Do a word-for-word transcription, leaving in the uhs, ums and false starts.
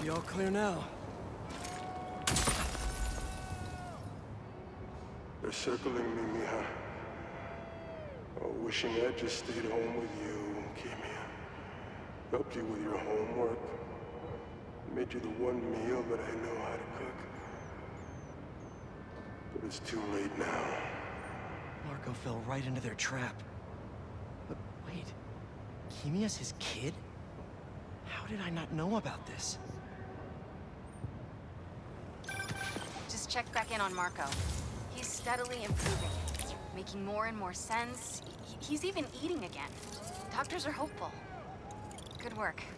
be all clear now. They're circling me, Mija. Oh, wishing I'd just stayed home with you, Kimia. Helped you with your homework. Made you the one meal that I know how to cook. But it's too late now. Marko fell right into their trap. But wait, Kimia's his kid? How did I not know about this? Just check back in on Marko. He's steadily improving, making more and more sense. He's even eating again. Doctors are hopeful. Good work.